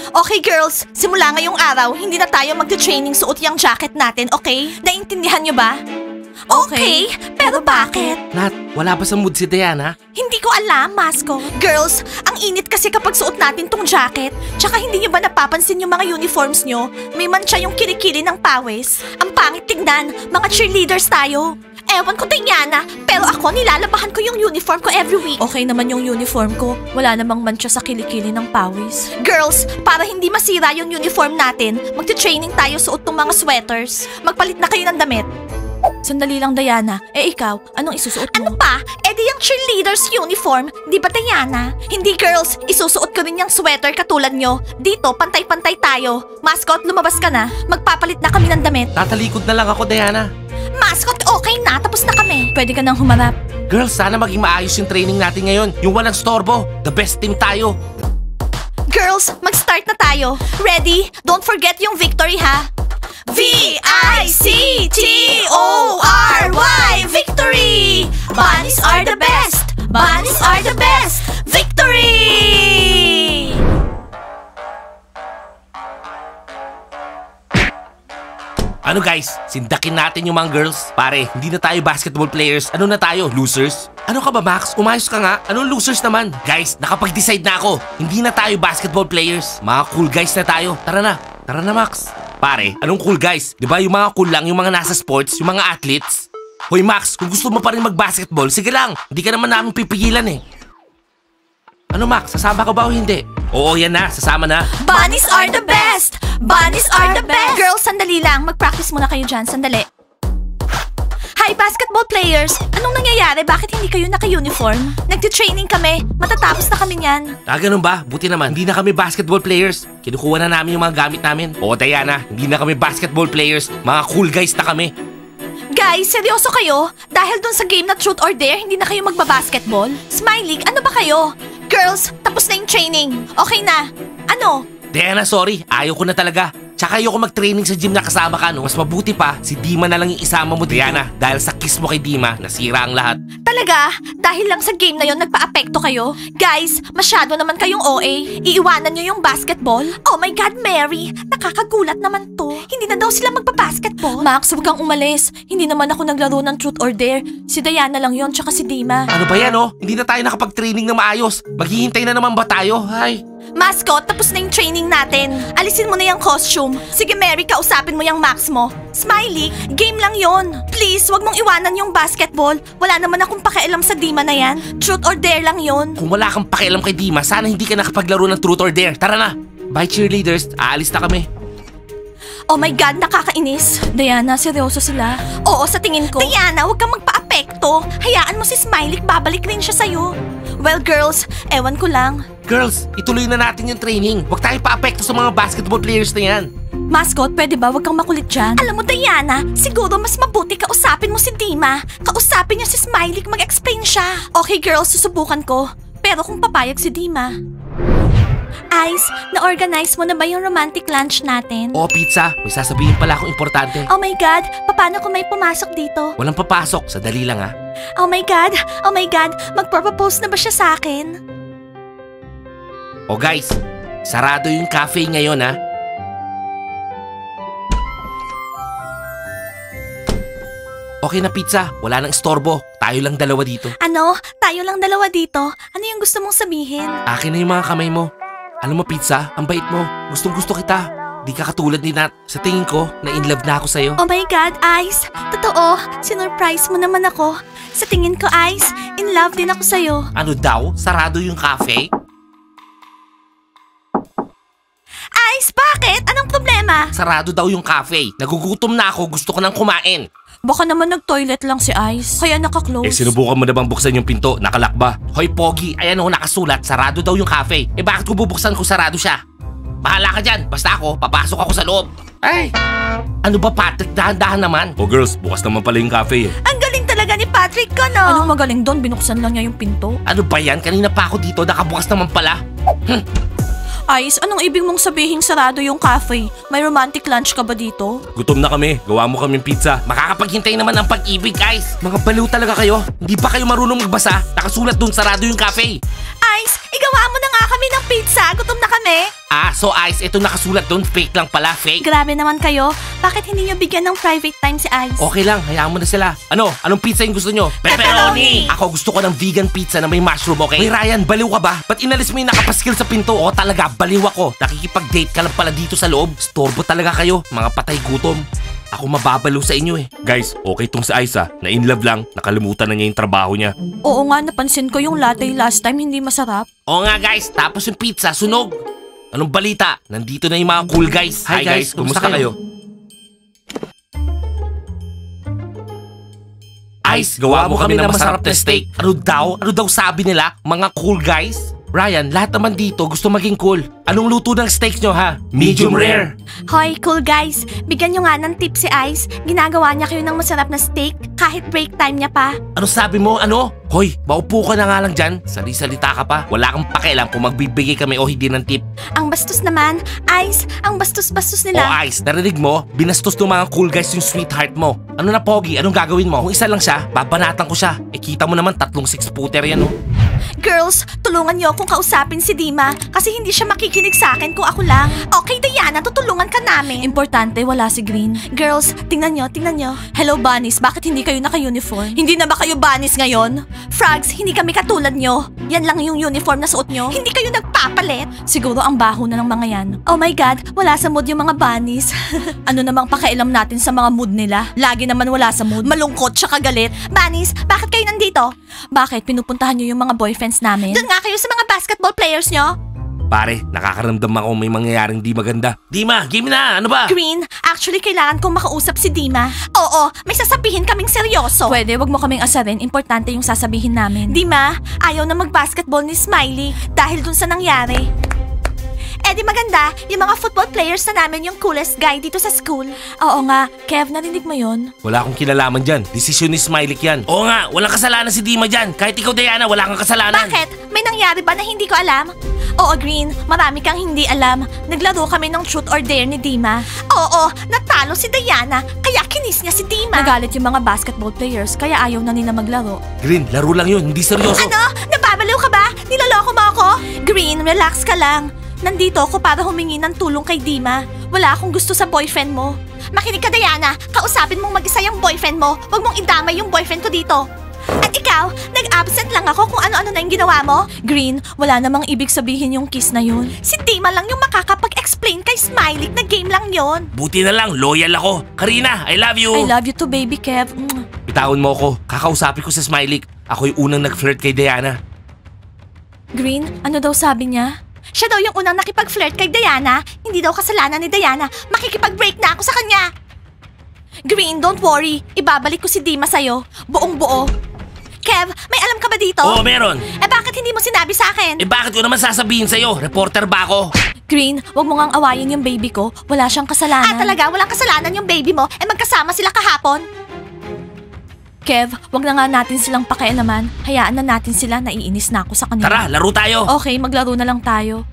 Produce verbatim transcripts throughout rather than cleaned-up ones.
Okay girls, simula ngayong araw, hindi na tayo magte-training suot yung jacket natin, okay? Naintindihan nyo ba? Okay, pero bakit? Nat, wala ba sa mood si Diana? Hindi ko alam, mascot. Girls, ang init kasi kapag suot natin tong jacket. Tsaka hindi nyo ba napapansin yung mga uniforms nyo? May mancha yung kilikili ng pawis. Ang pangit tignan, mga cheerleaders tayo. Ewan ko, Diana, pero ako nilalabahan ko yung uniform ko every week. Okay naman yung uniform ko. Wala namang mancha sa kilikili ng pawis. Girls, para hindi masira yung uniform natin, magte-training tayo suot tong mga sweaters. Magpalit na kayo ng damit. Sandali lang, Diana. Eh ikaw, anong isusuot mo? Ano pa? Eh di yung cheerleaders uniform. Di ba, Diana? Hindi, girls. Isusuot ko rin yung sweater katulad nyo. Dito, pantay-pantay tayo. Mascot, lumabas ka na. Magpapalit na kami ng damit. Tatalikod na lang ako, Diana. Mascot, okay na. Tapos na kami. Pwede ka nang humarap. Girls, sana maging maayos yung training natin ngayon. Yung walang storbo. The best team tayo. Girls, mag-start na tayo. Ready? Don't forget yung victory, ha? V I C T O R Y Victory! Bunnies are the best! Bunnies are the best! Victory! Ano guys, sindakin natin yung mga girls. Pare, hindi na tayo basketball players. Ano na tayo, losers? Ano ka ba, Max? Umayos ka nga. Anong losers naman? Guys, nakapag-decide na ako. Hindi na tayo basketball players. Mga cool guys na tayo. Tara na. Tara na, Max. Pare, anong cool guys? Di ba yung mga cool lang, yung mga nasa sports, yung mga athletes? Hoy Max, kung gusto mo pa rin mag-basketball, sige lang. Hindi ka naman namin pipigilan eh. Ano Max, sasama ka ba o hindi? Oo, yan na. Sasama na. Bunnies are the best! Bunnies are the best! Girls, sandali lang. Mag-practice muna kayo dyan. Sandali. Hi, basketball players! Anong nangyayari? Bakit hindi kayo naka-uniform? Nagti-training kami. Matatapos na kami niyan. Ah, ganun ba? Buti naman. Hindi na kami basketball players. Kinukuha na namin yung mga gamit namin. Oo, Diana. Hindi na kami basketball players. Mga cool guys na kami. Guys, seryoso kayo? Dahil dun sa game na Truth or Dare, hindi na kayo magbabasketball? Smiley, ano ba kayo? Girls, tapos na yung training. Okay na. Ano? Diana, sorry. Ayaw ko na talaga. Tsaka ayoko mag-training sa gym na kasama ka, no? Mas mabuti pa, si Dima na lang yung isama mo, Diana. Dahil sa kiss mo kay Dima, nasira ang lahat. Talaga? Dahil lang sa game na yon nagpa-apekto kayo? Guys, masyado naman kayong O A. Iiwanan nyo yung basketball? Oh my God, Mary! Nakakagulat naman to. Hindi na daw sila magpa-basketball. Max, huwag kang umalis. Hindi naman ako naglaro ng Truth or Dare. Si Diana lang yon tsaka si Dima. Ano ba yan, oh? Hindi na tayo nakapag-training na maayos. Maghihintay na naman ba tayo? Ay... Mascot, tapos na yung training natin. Alisin mo na yung costume. Sige, Mary, kausapin mo yung Max mo. Smiley, game lang yon. Please, wag mong iwanan yung basketball. Wala naman akong pakialam sa Dima na yan. Truth or Dare lang yon. Kung wala kang pakialam kay Dima, sana hindi ka nakapaglaro ng Truth or Dare. Tara na. Bye, cheerleaders. Aalis na kami. Oh my God, nakakainis. Diana, seryoso sila? Oo, sa tingin ko. Diana, huwag kang magpa-apekto. Hayaan mo si Smiley, babalik rin siya sa'yo. Well, girls, ewan ko lang. Girls, ituloy na natin yung training. Huwag tayo pa-apekto sa mga basketball players na yan. Mascot, pwede ba? Huwag kang makulit dyan. Alam mo, Diana, siguro mas mabuti kausapin mo si Dima. Kausapin niya si Smiley, mag-explain siya. Okay, girls, susubukan ko. Pero kung papayag si Dima. Ice, na-organize mo na ba yung romantic lunch natin? Oo, pizza. May sasabihin pala akong importante. Oh my God, paano kung may pumasok dito? Walang papasok. Sadali lang, ha? Oh my God, oh my God, magpropose na ba siya sa akin? Oh guys, sarado yung cafe ngayon, ha? Okay na pizza, wala nang istorbo. Tayo lang dalawa dito. Ano? Tayo lang dalawa dito? Ano yung gusto mong sabihin? Akin na yung mga kamay mo. Alam mo pizza, ang bait mo. Gustong gusto kita. Di ka katulad ni Nat. Sa tingin ko, na in love na ako sa'yo. Oh my God, Ice. Totoo, sinurprise mo naman ako. Sa tingin ko, Ice, in love din ako sa'yo. Ano daw? Sarado yung cafe? Ice, bakit? Anong problema? Sarado daw yung cafe. Nagugutom na ako, gusto ko nang kumain. Baka naman nag-toilet lang si Ice, kaya naka-close. Eh sinubukan mo na bang buksan yung pinto? Nakalak ba? Hoy Pogi, ayan o nakasulat, sarado daw yung cafe. Eh bakit ko bubuksan kung sarado siya? Bahala ka dyan, basta ako, papasok ako sa loob. Ay, ano ba Patrick, dahan-dahan naman. Oh girls, bukas naman pala yung cafe eh. Ang galing talaga ni Patrick ko, no? Anong magaling doon? Binuksan lang niya yung pinto. Ano ba yan? Kanina pa ako dito, nakabukas naman pala. Hm. Ice, anong ibig mong sabihin sarado yung cafe? May romantic lunch ka ba dito? Gutom na kami. Gawa mo kaming pizza. Makakapaghintay naman ng pag-ibig, guys. Mga baliw talaga kayo. Hindi pa kayo marunong magbasa. Nakasulat dun, sarado yung cafe. Ice, igawa mo na nga kami ng pizza. Gutom na kami. Ah, so Ice, ito nakasulat doon. Fake lang pala, fake. Grabe naman kayo. Bakit hindi nyo bigyan ng private time si Ice? Okay lang, hayaan mo na sila. Ano? Anong pizza yung gusto nyo? Pepperoni! Ako gusto ko ng vegan pizza na may mushroom, okay? Hey Ryan, baliw ka ba? Ba't inalis mo yung nakapaskil sa pinto? O talaga, baliw ako. Nakikipag-date ka lang pala dito sa loob. Storbo talaga kayo, mga patay gutom. Ako mababalo sa inyo eh. Guys, okay tong si Ice ah. Na in love lang, nakalimutan na niya yung trabaho niya. Oo nga, napansin ko yung latte last time hindi masarap. Oo nga guys, tapos yung pizza, sunog. Anong balita? Nandito na yung mga cool guys. Hi, guys, kumusta kayo? Ice, gawa mo kami ng masarap na steak. Ano daw? Ano daw sabi nila? Mga cool guys? Ryan, lahat naman dito gusto maging cool. Anong luto ng steak nyo ha? Medium rare. Hoy, cool guys. Bigyan nyo nga ng tip si Ice. Ginagawa niya kayo ng masarap na steak kahit break time niya pa. Ano sabi mo? Ano? Hoy, maupo ka na nga lang dyan. Sali-salita ka pa. Wala kang pakialam kung magbibigay kami o hindi ng tip. Ang bastos naman. Ice, ang bastos-bastos O nila. Ice, narinig mo? Binastos ng mga cool guys yung sweetheart mo. Ano na Pogi? Anong gagawin mo? Kung isa lang siya, babanatan ko siya. E kita mo naman tatlong six-footer yan oh. Girls, tulungan niyo akong kausapin si Dima kasi hindi siya makikinig sa akin kung ako lang. Okay, Diana, tutulungan ka namin. Importante, wala si Green. Girls, tingnan niyo, tingnan niyo. Hello, Bunnies. Bakit hindi kayo naka-uniform? Hindi na ba kayo Bunnies ngayon? Frogs, hindi kami katulad niyo. Yan lang yung uniform na suot niyo. Hindi kayo nagpapalit. Siguro ang baho na ng mga yan. Oh my God, wala sa mood yung mga Bunnies. Ano namang pakialam natin sa mga mood nila? Lagi naman wala sa mood. Malungkot tsaka galit. Bunnies, bakit kayo nandito? Bakit? Pinupuntahan niyo yung mga boyfriends namin? Doon nga kayo sa mga basketball players niyo. Pare, nakakaramdam ako may mangyayaring di maganda. Dima, game na! Ano ba? Green, actually kailangan kong makausap si Dima. Oo, may sasabihin kaming seryoso. Pwede, wag mo kaming asarin. Importante yung sasabihin namin. Dima, ayaw na mag-basketball ni Smiley dahil dun sa nangyari. Eh di maganda, yung mga football players na namin yung coolest guy dito sa school. Oo nga, Kev, narinig mo yun? Wala akong kinalaman dyan. Desisyon ni Smiley yan. Oo nga, walang kasalanan si Dima dyan. Kahit ikaw, Diana, wala kang kasalanan. Bakit? May nangyari ba na hindi ko alam? Oo, Green, marami kang hindi alam. Naglaro kami ng truth or dare ni Dima. Oo, natalo si Diana, kaya kinis niya si Dima. Nagalit yung mga basketball players, kaya ayaw na nila maglaro. Green, laro lang yun. Hindi seryoso. Ano? Nababaliw ka ba? Niloloko mo ako? Green, relax ka lang. Nandito ako para humingi ng tulong kay Dima. Wala akong gusto sa boyfriend mo. Makinig ka, Diana. Kausapin mong mag-isa yung boyfriend mo. Huwag mong idamay yung boyfriend ko dito. At ikaw, nag-absent lang ako kung ano-ano na yung ginawa mo? Green, wala namang ibig sabihin yung kiss na yun. Si Dima lang yung makakapag-explain kay Smiley na game lang yon. Buti na lang, loyal ako. Karina, I love you. I love you too, baby Kev. Bitawan mo ako. Kakausapin ko sa Smiley. Ako yung unang nag-flirt kay Diana. Green, ano daw sabi niya? Siya daw yung unang nakipag-flirt kay Diana. Hindi daw kasalanan ni Diana. Makikipag-break na ako sa kanya. Green, don't worry. Ibabalik ko si Dima sa'yo. Buong buo. Kev, may alam ka ba dito? Oo, meron. Eh bakit hindi mo sinabi sa akin? Eh bakit ko naman sasabihin sa'yo? Reporter ba ako? Green, wag mo ngang awayin yung baby ko. Wala siyang kasalanan. Ah, talaga? Walang kasalanan yung baby mo? Eh magkasama sila kahapon? Kev, wag na nga natin silang pakialaman. Hayaan na natin sila, naiinis na ako sa kanila. Tara, laro tayo. Okay, maglaro na lang tayo.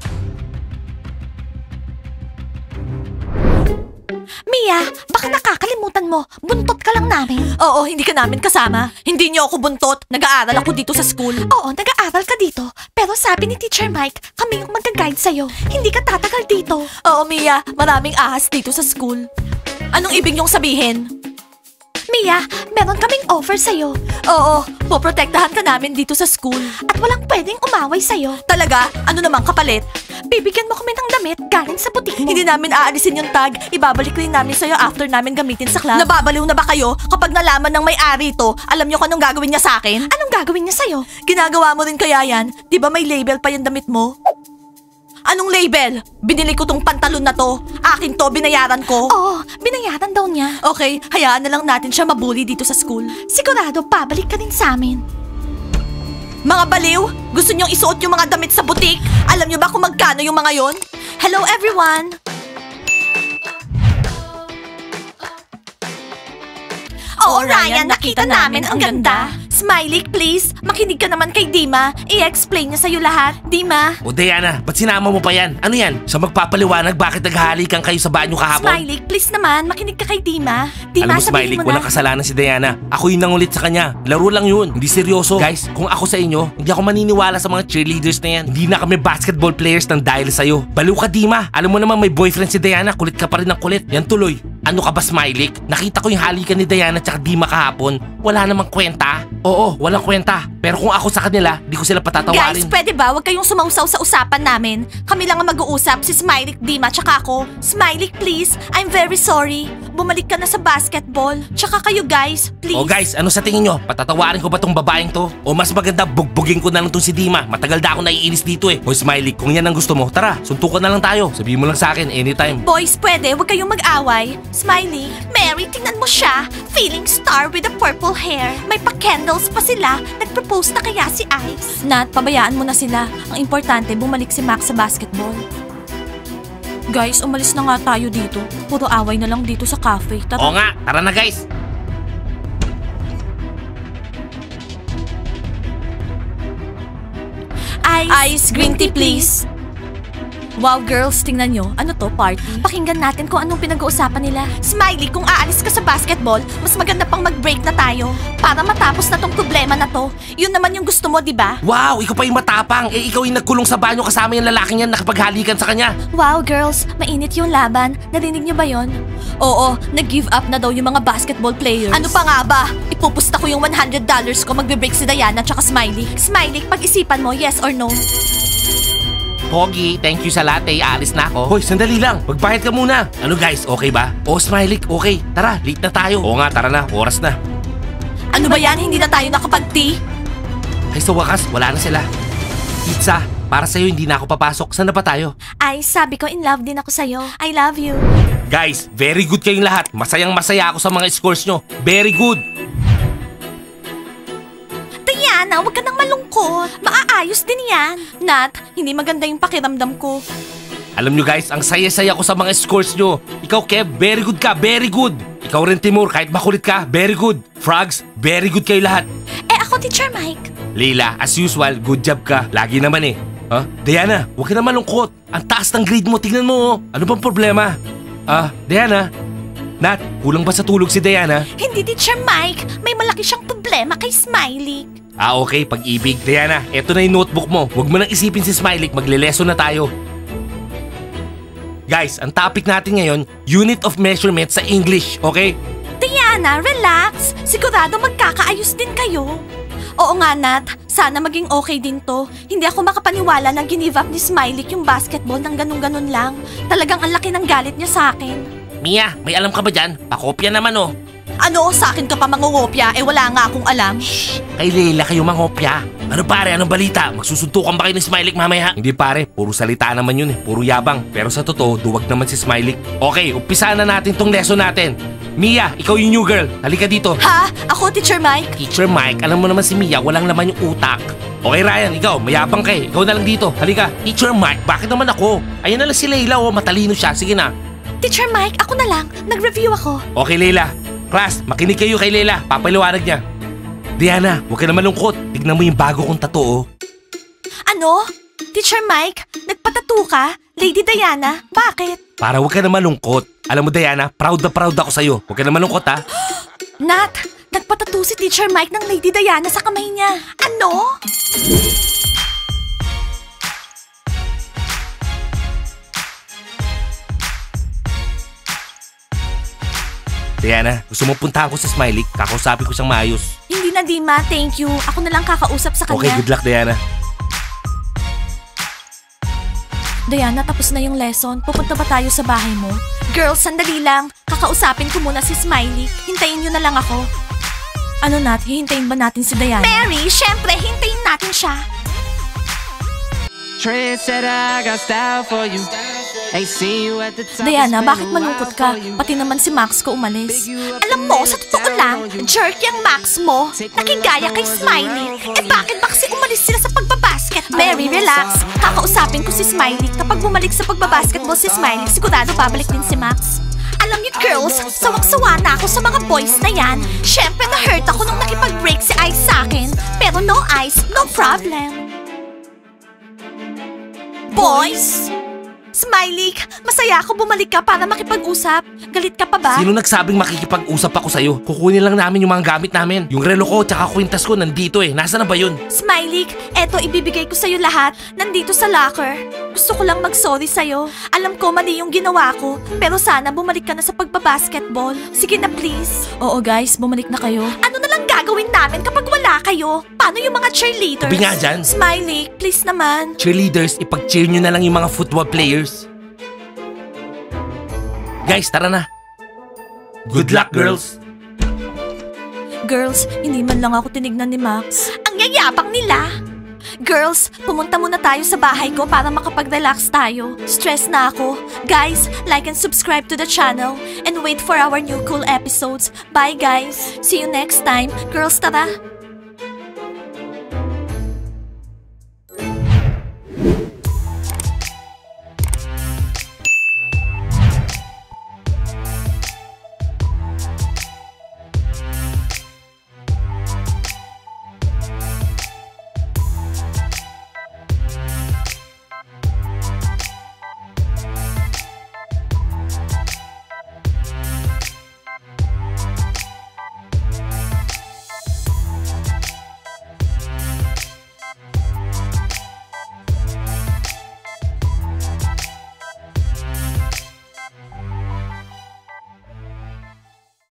Mia, baka nakakalimutan mo. Buntot ka lang namin. Oo, hindi ka namin kasama. Hindi niyo ako buntot. Nag-aaral ako dito sa school. Oo, nag-aaral ka dito. Pero sabi ni Teacher Mike, kami yung mag-guide sa'yo. Hindi ka tatagal dito. Oo, Mia, maraming ahas dito sa school. Anong ibig niyong sabihin? Mia, meron kaming offer sa'yo. Oo, poprotektahan ka namin dito sa school. At walang pwedeng umaway sa'yo. Talaga? Ano namang kapalit? Bibigyan mo kami ng damit galing sa butik mo. Hindi namin aalisin yung tag. Ibabalik rin namin sa'yo after namin gamitin sa club. Nababaliw na ba kayo? Kapag nalaman ng may-ari ito, alam niyo kung anong gagawin niya sa akin? Anong gagawin niya sa'yo? Ginagawa mo rin kaya yan? Di ba may label pa yung damit mo? Anong label? Binili ko tong pantalon na to. Akin to, binayaran ko. Oo, binayaran daw niya. Okay, hayaan na lang natin siya mabully dito sa school. Sigurado, pabalik ka din sa amin. Mga baliw, gusto niyong isuot yung mga damit sa butik? Alam niyo ba kung magkano yung mga yon? Hello everyone! Oh, Ryan, nakita namin ang ganda. Smiley, please, makinig ka naman kay Dima. I-explain niya sa'yo lahat. Dima? O Diana, ba't sinama mo pa yan? Ano yan? Sa magpapaliwanag bakit naghahalikan kayo sa banyo kahapon? Smiley, please naman, makinig ka kay Dima. Dima, Alam mo Smiley, sabihin mo walang na. kasalanan si Diana. Ako yung nangulit sa kanya. Laro lang yun. Hindi seryoso. Guys, kung ako sa inyo, hindi ako maniniwala sa mga cheerleaders na yan. Hindi na kami basketball players ng dahil sa'yo. Baliw ka Dima. Alam mo naman may boyfriend si Diana. Kulit ka pa rin ng kulit. Yan tuloy. Ano ka ba Smiley? Nakita ko yung halikan ni Diana at Dima kahapon. Wala namang kwenta. Oo, walang kwenta. Pero kung ako sa kanila, di ko sila patatawarin. Guys, pwede ba? Huwag kayong sumausaw sa usapan namin. Kami lang ang mag-uusap, si Smiley, Dima, tsaka ako. Smiley, please. I'm very sorry. Bumalik ka na sa basketball. Tsaka kayo guys, please. O guys, ano sa tingin nyo? Patatawarin ko ba tong babaeng to? O mas maganda bugbugin ko na lang tong si Dima? Matagal na ako naiinis dito eh. O Smiley, kung yan ang gusto mo, tara, suntukan na lang tayo. Sabihin mo lang sa akin anytime. Boys, pwede. Huwag kayong mag-away. Smiley. Mary, tingnan mo siya. Feeling star with the purple hair. May pa-candles pa sila. Nag-propose na kaya si Ice. Nat, pabayaan mo na sila. Ang importante, bumalik si Max sa basketball. Guys, umalis na nga tayo dito. Puro away na lang dito sa cafe. Tara. Oo nga, tara na guys. Ice, Ice green tea please. Wow, girls, tingnan nyo. Ano to, party? Pakinggan natin kung anong pinag-uusapan nila. Smiley, kung aalis ka sa basketball, mas maganda pang mag-break na tayo. Para matapos na tong problema na to. Yun naman yung gusto mo, di ba? Wow, ikaw pa yung matapang. Eh, ikaw yung nagkulong sa banyo kasama yung lalaking yan nakapaghalikan sa kanya. Wow, girls, mainit yung laban. Narinig nyo ba yon? Oo, nag-give up na daw yung mga basketball players. Ano pa nga ba? Ipupusta ko yung one hundred dollars ko magbe-break si Diana tsaka Smiley. Smiley, pag-isipan mo, yes or no? Pogi, thank you sa latte. Aalis na ako. Hoy, sandali lang. Magbayad ka muna. Ano guys, okay ba? Oh, Smiley, okay. Tara, late na tayo. Oo nga, tara na. Oras na. Ano ba yan? Hindi na tayo nakapag-tea? Ay, sa wakas, wala na sila. Pizza, para sa'yo hindi na ako papasok. Saan na ba tayo? Ay, sabi ko in love din ako sa'yo. I love you. Guys, very good kayong lahat. Masayang masaya ako sa mga scores nyo. Very good. Diana, huwag ka nang malungkot. Maaayos din yan. Nat, hindi maganda yung pakiramdam ko. Alam nyo guys, ang saya-saya ko sa mga scores nyo. Ikaw Kev, very good ka, very good. Ikaw rin Timur, kahit makulit ka, very good. Frogs, very good kayo lahat. Eh ako, Teacher Mike. Leila, as usual, good job ka. Lagi naman eh. Huh? Diana, huwag ka na malungkot. Ang taas ng grade mo, tingnan mo oh. Ano bang problema? Ah, Diana? Nat, kulang ba sa tulog si Diana? Hindi, Teacher Mike. May malaki siyang problema kay Smiley. Ah, okay, pag-ibig. Diana, eto na yung notebook mo. Huwag mo nang isipin si Smiley, magle-lesson na tayo. Guys, ang topic natin ngayon, unit of measurement sa English, okay? Diana, relax. Sigurado magkakaayos din kayo. Oo nga, Nat. Sana maging okay din to. Hindi ako makapaniwala na ginive up ni Smiley yung basketball ng ganun-ganun lang. Talagang ang laki ng galit niya sa akin. Mia, may alam ka ba dyan? Pakopya naman oh. Ano, sa akin ka pa mangungopya? Eh wala nga akong alam. Shh! Kay Leila kayo mangopya. Ano pare, anong balita? Magsusuntukan ba kayo ni Smiley mamaya? Hindi pare, puro salita naman yun eh. Puro yabang. Pero sa totoo, duwag naman si Smiley. Okay, umpisahan na natin tong lesson natin. Mia, ikaw yung new girl. Halika dito. Ha? Ako, Teacher Mike? Teacher Mike, alam mo naman si Mia, walang laman yung utak. Okay Ryan, ikaw, mayabang ka eh. Ikaw na lang dito. Halika. Teacher Mike, bakit naman ako? Ayan na lang si Leila oh, matalino siya. Sige na. Teacher Mike, ako na lang. Nag-review ako. Okay Leila. Class, makinig kayo kay Leila. Papaliwanag niya. Diana, huwag ka na malungkot. Tignan mo yung bago kong tattoo oh. Ano? Teacher Mike, nagpatato ka? Lady Diana, bakit? Para huwag ka na malungkot. Alam mo Diana, proud na proud ako sa'yo. Huwag ka na malungkot ha. Nat, nagpatato si Teacher Mike ng Lady Diana sa kamay niya. Ano? Diana, gusto mo puntahan ko sa Smiley? Kakausapin ko siyang maayos. Hindi na, Dima. Thank you. Ako na lang kakausap sa kanya. Okay, good luck Diana. Diana, tapos na yung lesson. Pupunta ba tayo sa bahay mo? Girls, sandali lang. Kakausapin ko muna si Smiley. Hintayin niyo na lang ako. Ano Nat, hihintayin ba natin si Diana? Mary, syempre, hintayin natin siya. Trendsetter, I got style for you. Hey, see you at the top. Diana, bakit malungkot ka? Pati naman si Max ko umalis. Alam mo, sa totoo lang, jerk yung Max mo. Nakigaya kay Smiley. Eh bakit ba kasi umalis sila sa pagbabasket? Mary, relax. Kakausapin ko si Smiley. Kapag bumalik sa pagbabasketball si Smiley, sigurado babalik din si Max. Alam niyo girls, sawang-sawa na ako sa mga boys na yan. Siyempre na-hurt ako nung nakipag-break si Ice sa akin. Pero no Ice, no problem. Boys? Smiley, masaya ako bumalik ka para makipag-usap. Galit ka pa ba? Sino nagsabing makikipag-usap ako sa'yo? Kukunin lang namin yung mga gamit namin. Yung relo ko tsaka kwintas ko nandito eh. Nasaan na ba yun? Smiley, eto ibibigay ko sa'yo lahat. Nandito sa locker. Gusto ko lang mag-sorry sa'yo. Alam ko mali yung ginawa ko. Pero sana bumalik ka na sa pagbabasketball. Sige na please. Oo guys, bumalik na kayo. Ano na lang gagawin namin kapag wala kayo? Paano yung mga cheerleaders? Sabi nga dyan. Smiley, please naman. Cheerleaders, ipag-cheer nyo na lang yung mga football players. Guys, tara na. Good luck, girls. Girls, hindi man lang ako tinignan ni Max. Ang yayabang nila. Girls, pumunta muna tayo sa bahay ko para makapag-relax tayo. Stress na ako. Guys, like and subscribe to the channel and wait for our new cool episodes. Bye guys. See you next time. Girls, tara.